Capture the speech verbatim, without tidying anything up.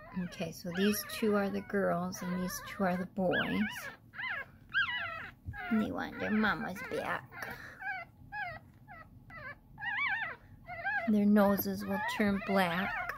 Okay, so these two are the girls and these two are the boys. And they want their mama's back. Their noses will turn black.